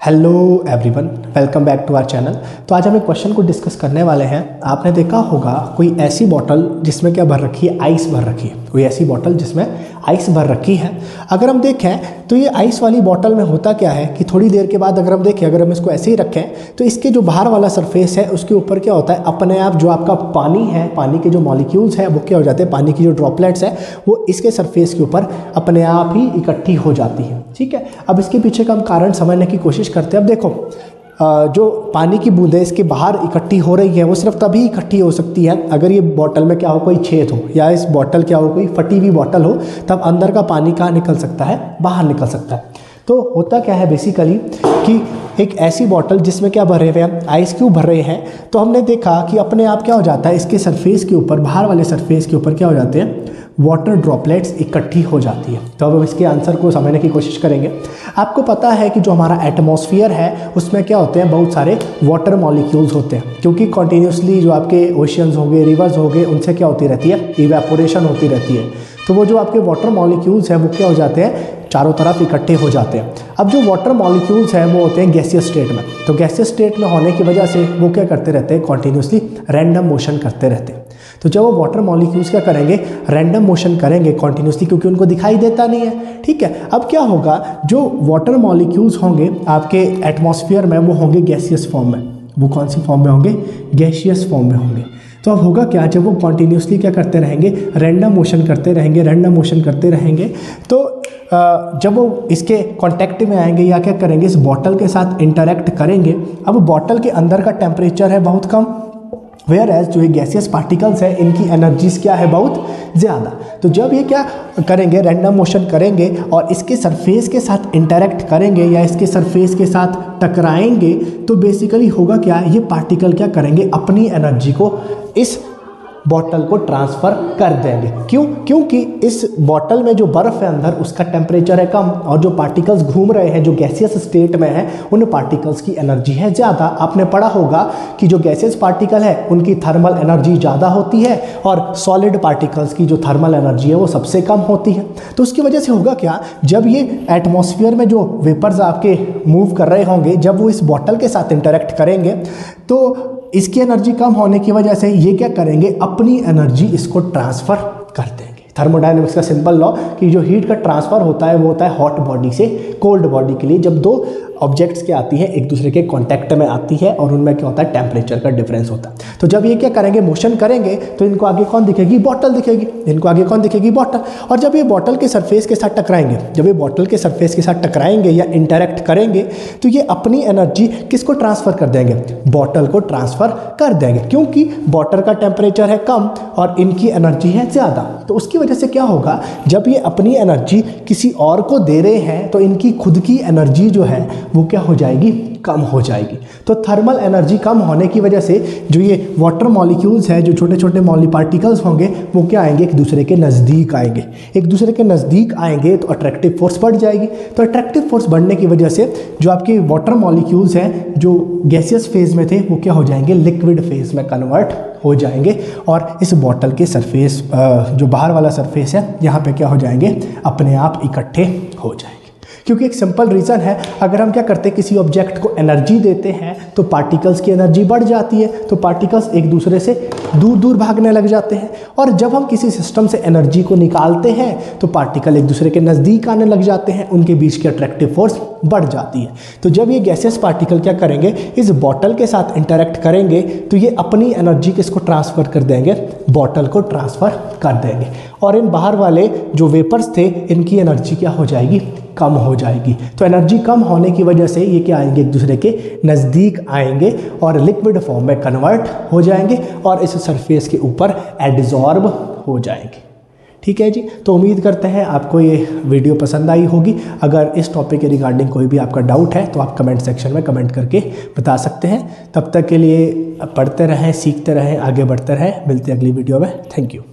Hello everyone, welcome back to our channel. तो आज हम एक क्वेश्चन को डिस्कस करने वाले हैं। आपने देखा होगा कोई ऐसी बॉटल जिसमें क्या भर रखी है, आइस भर रखी है। कोई ऐसी बॉटल जिसमें आइस भर रखी है। अगर हम देखें तो ये आइस वाली बॉटल में होता क्या है कि थोड़ी देर के बाद अगर हम देखें, अगर हम इसको ऐसे ही रखें तो इसके जो बाहर वाला सरफेस है उसके ऊपर क्या होता है, अपने आप जो आपका पानी है, पानी के जो मॉलिक्यूल्स है वो क्या हो जाते हैं, पानी की जो ड्रॉपलेट्स है वो इसके सरफेस के ऊपर अपने आप ही इकट्ठी हो जाती है। ठीक है, अब इसके पीछे का हम कारण समझने की कोशिश करते हैं। अब देखो, जो पानी की बूंदें इसके बाहर इकट्ठी हो रही है वो सिर्फ तभी इकट्ठी हो सकती है अगर ये बॉटल में क्या हो, कोई छेद हो, या इस बॉटल क्या हो, कोई फटी हुई बॉटल हो, तब अंदर का पानी कहाँ निकल सकता है, बाहर निकल सकता है। तो होता क्या है बेसिकली कि एक ऐसी बॉटल जिसमें क्या भरे हुए हैं, आइस क्यूब भर रहे हैं, तो हमने देखा कि अपने आप क्या हो जाता है, इसके सरफेस के ऊपर, बाहर वाले सरफेस के ऊपर क्या हो जाते हैं, वाटर ड्रॉपलेट्स इकट्ठी हो जाती है। तो अब हम इसके आंसर को समझने की कोशिश करेंगे। आपको पता है कि जो हमारा एटमॉस्फेयर है उसमें क्या होते हैं, बहुत सारे वाटर मॉलिक्यूल्स होते हैं, क्योंकि कॉन्टीन्यूसली जो आपके ओशियंस हो गए, रिवर्स हो गए, उनसे क्या होती रहती है, इवेपोरेशन होती रहती है। तो वो जो आपके वाटर मॉलिक्यूल्स हैं वो क्या हो जाते हैं, चारों तरफ इकट्ठे हो जाते हैं। अब जो वाटर मॉलिक्यूल्स हैं वो होते हैं गैसियस स्टेट में। तो गैसियस स्टेट में होने की वजह से वो क्या करते रहते हैं, कॉन्टीन्यूसली रैंडम मोशन करते रहते हैं। तो जब वो वाटर मॉलिक्यूल्स क्या करेंगे, रैंडम मोशन करेंगे कॉन्टीन्यूसली, क्योंकि उनको दिखाई देता नहीं है। ठीक है, अब क्या होगा, जो वाटर मॉलिक्यूल्स होंगे आपके एटमॉस्फेयर में वो होंगे गैसियस फॉर्म में। वो कौन सी फॉर्म में होंगे, गैसियस फॉर्म में होंगे। तो अब होगा क्या, जब वो कॉन्टीन्यूसली क्या करते रहेंगे, रैंडम मोशन करते रहेंगे, रैंडम मोशन करते रहेंगे, तो जब वो इसके कांटेक्ट में आएंगे या क्या करेंगे, इस बॉटल के साथ इंटरेक्ट करेंगे। अब बॉटल के अंदर का टेम्परेचर है बहुत कम, वेयर एज जो ये गैसियस पार्टिकल्स है इनकी एनर्जीज क्या है, बहुत ज़्यादा। तो जब ये क्या करेंगे, रैंडम मोशन करेंगे और इसके सरफेस के साथ इंटरेक्ट करेंगे या इसके सरफेस के साथ टकराएंगे, तो बेसिकली होगा क्या, ये पार्टिकल क्या करेंगे, अपनी एनर्जी को इस बॉटल को ट्रांसफ़र कर देंगे। क्यों? क्योंकि इस बॉटल में जो बर्फ़ है अंदर उसका टेम्परेचर है कम, और जो पार्टिकल्स घूम रहे हैं जो गैसियस स्टेट में है उन पार्टिकल्स की एनर्जी है ज़्यादा। आपने पढ़ा होगा कि जो गैसियस पार्टिकल है उनकी थर्मल एनर्जी ज़्यादा होती है और सॉलिड पार्टिकल्स की जो थर्मल एनर्जी है वो सबसे कम होती है। तो उसकी वजह से होगा क्या, जब ये एटमॉस्फेयर में जो वेपर्स आपके मूव कर रहे होंगे, जब वो इस बॉटल के साथ इंटरेक्ट करेंगे तो इसकी एनर्जी कम होने की वजह से ये क्या करेंगे, अपनी एनर्जी इसको ट्रांसफ़र कर देंगे। थर्मोडायनेमिक्स का सिंपल लॉ कि जो हीट का ट्रांसफ़र होता है वो होता है हॉट बॉडी से कोल्ड बॉडी के लिए। जब दो ऑब्जेक्ट्स क्या आती है, एक दूसरे के कांटेक्ट में आती है और उनमें क्या होता है, टेम्परेचर का डिफरेंस होता है। तो जब ये क्या करेंगे, मोशन करेंगे, तो इनको आगे कौन दिखेगी, बॉटल दिखेगी। इनको आगे कौन दिखेगी, बॉटल। और जब ये बॉटल के सरफेस के साथ टकराएंगे, जब ये बॉटल के सरफेस के साथ टकराएंगे या इंटरेक्ट करेंगे, तो ये अपनी एनर्जी किसको ट्रांसफ़र कर देंगे, बॉटल को ट्रांसफ़र कर देंगे, क्योंकि बॉटल का टेम्परेचर है कम और इनकी एनर्जी है ज़्यादा। तो उसकी वजह से क्या होगा, जब ये अपनी एनर्जी किसी और को दे रहे हैं तो इनकी खुद की एनर्जी जो है वो क्या हो जाएगी, कम हो जाएगी। तो थर्मल एनर्जी कम होने की वजह से जो ये वाटर मॉलिक्यूल्स हैं, जो छोटे छोटे मॉली पार्टिकल्स होंगे, वो क्या आएंगे, एक दूसरे के नज़दीक आएंगे। एक दूसरे के नज़दीक आएंगे तो अट्रैक्टिव फोर्स बढ़ जाएगी। तो अट्रैक्टिव फोर्स बढ़ने की वजह से जो आपके वाटर मॉलिक्यूल्स हैं जो गैसियस फेज में थे वो क्या हो जाएंगे, लिक्विड फेज में कन्वर्ट हो जाएंगे और इस बॉटल के सरफेस, जो बाहर वाला सरफेस है, यहाँ पे क्या हो जाएंगे, अपने आप इकट्ठे हो जाएंगे। क्योंकि एक सिंपल रीज़न है, अगर हम क्या करते हैं, किसी ऑब्जेक्ट को एनर्जी देते हैं तो पार्टिकल्स की एनर्जी बढ़ जाती है, तो पार्टिकल्स एक दूसरे से दूर दूर भागने लग जाते हैं। और जब हम किसी सिस्टम से एनर्जी को निकालते हैं तो पार्टिकल एक दूसरे के नज़दीक आने लग जाते हैं, उनके बीच की अट्रैक्टिव फोर्स बढ़ जाती है। तो जब ये गैसियस पार्टिकल क्या करेंगे, इस बॉटल के साथ इंटरेक्ट करेंगे तो ये अपनी एनर्जी किसको ट्रांसफ़र कर देंगे, बॉटल को ट्रांसफ़र कर देंगे। और इन बाहर वाले जो वेपर्स थे इनकी एनर्जी क्या हो जाएगी, कम हो जाएगी। तो एनर्जी कम होने की वजह से ये क्या आएंगे, एक दूसरे के नज़दीक आएंगे और लिक्विड फॉर्म में कन्वर्ट हो जाएंगे और इस सरफेस के ऊपर एडजॉर्ब हो जाएंगे। ठीक है जी, तो उम्मीद करते हैं आपको ये वीडियो पसंद आई होगी। अगर इस टॉपिक के रिगार्डिंग कोई भी आपका डाउट है तो आप कमेंट सेक्शन में कमेंट करके बता सकते हैं। तब तक के लिए पढ़ते रहें, सीखते रहें, आगे बढ़ते रहें। मिलते हैं अगली वीडियो में। Thank you.